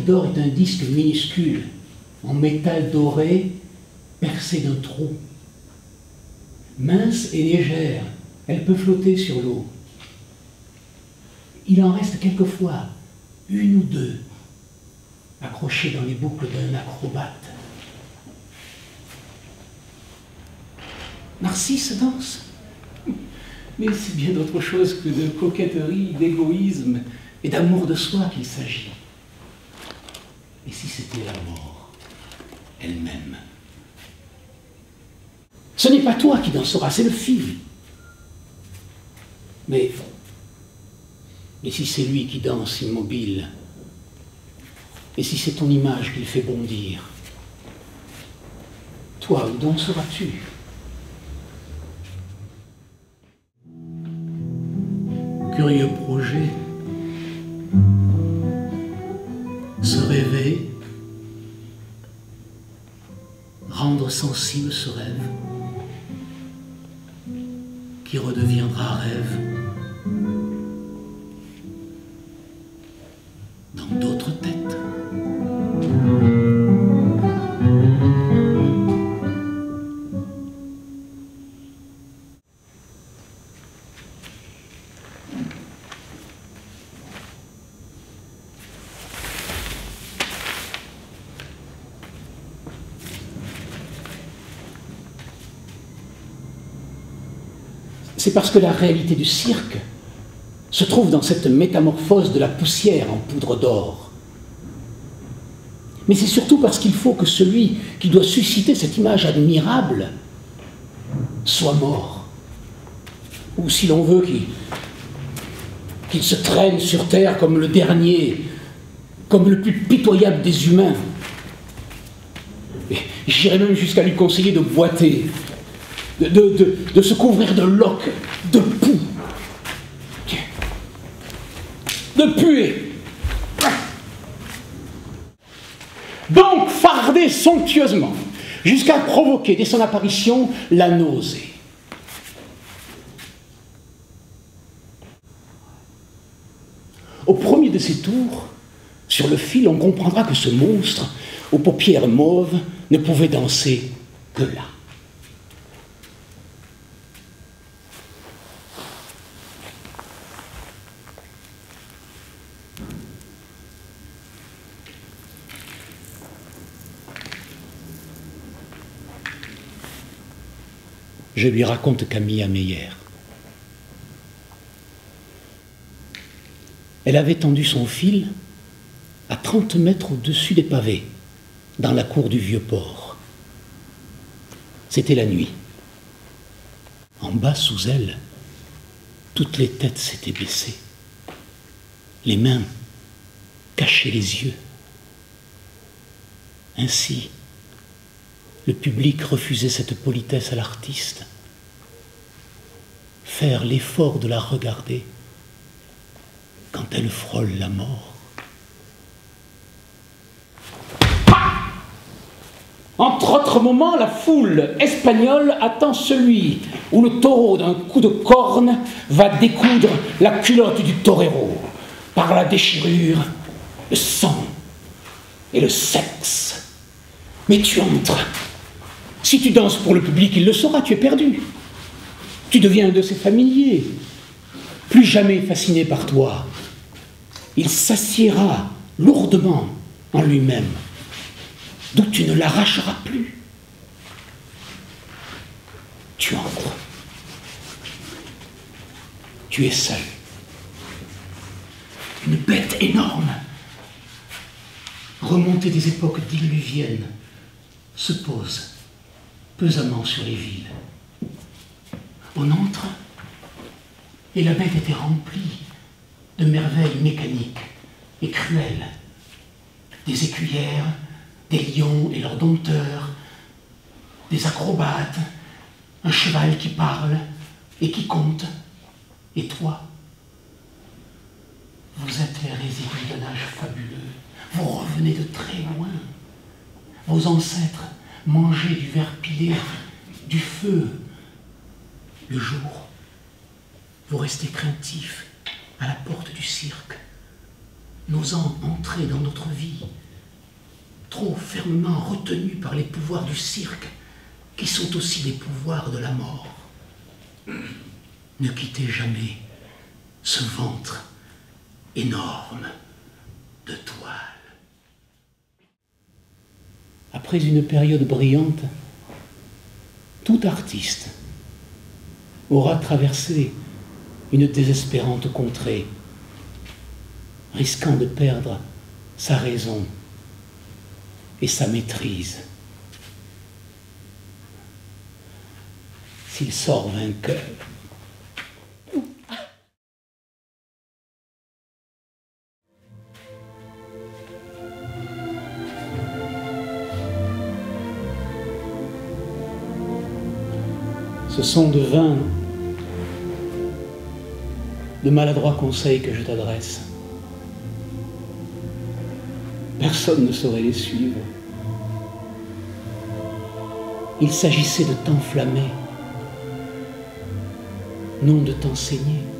d'or est un disque minuscule, en métal doré, percé d'un trou. Mince et légère, elle peut flotter sur l'eau. Il en reste quelquefois une ou deux, accrochées dans les boucles d'un acrobate. Narcisse danse. Mais c'est bien d'autre chose que de coquetterie, d'égoïsme et d'amour de soi qu'il s'agit. Et si c'était la mort elle-même? Ce n'est pas toi qui danseras, c'est le film. Mais si c'est lui qui danse immobile? Et si c'est ton image qu'il fait bondir? Toi, où danseras-tu? Curieux projet, se rêver, rendre sensible ce rêve, qui redeviendra rêve dans d'autres têtes. C'est parce que la réalité du cirque se trouve dans cette métamorphose de la poussière en poudre d'or. Mais c'est surtout parce qu'il faut que celui qui doit susciter cette image admirable soit mort. Ou si l'on veut, qu'il se traîne sur terre comme le dernier, comme le plus pitoyable des humains. J'irais même jusqu'à lui conseiller de boiter, de se couvrir de loques, de poux, de puer. Donc farder somptueusement, jusqu'à provoquer dès son apparition la nausée. Au premier de ces tours, sur le fil, on comprendra que ce monstre, aux paupières mauves, ne pouvait danser que là. Je lui raconte Camilla Meyer. Elle avait tendu son fil à 30 mètres au-dessus des pavés, dans la cour du vieux port. C'était la nuit. En bas, sous elle, toutes les têtes s'étaient baissées. Les mains cachaient les yeux. Ainsi, le public refusait cette politesse à l'artiste. Faire l'effort de la regarder quand elle frôle la mort. Entre autres moments, la foule espagnole attend celui où le taureau, d'un coup de corne, va découdre la culotte du torero. Par la déchirure, le sang et le sexe. Mais tu entres. Si tu danses pour le public, il le saura, tu es perdu. Tu deviens un de ses familiers, plus jamais fasciné par toi. Il s'assiera lourdement en lui-même, d'où tu ne l'arracheras plus. Tu entres. Tu es seul. Une bête énorme, remontée des époques diluviennes, se pose pesamment sur les villes. On entre, et la bête était remplie de merveilles mécaniques et cruelles. Des écuyères, des lions et leurs dompteurs, des acrobates, un cheval qui parle et qui compte. Et toi, vous êtes les résidus d'un âge fabuleux. Vous revenez de très loin. Vos ancêtres mangeaient du verre pilé, du feu. Le jour, vous restez craintifs à la porte du cirque. n'osant entrer dans notre vie, trop fermement retenus par les pouvoirs du cirque, qui sont aussi les pouvoirs de la mort. Ne quittez jamais ce ventre énorme de toile. Après une période brillante, tout artiste aura traversé une désespérante contrée, risquant de perdre sa raison et sa maîtrise. S'il sort vainqueur, ce sont de vains, de maladroits conseils que je t'adresse. Personne ne saurait les suivre. Il s'agissait de t'enflammer, non de t'enseigner.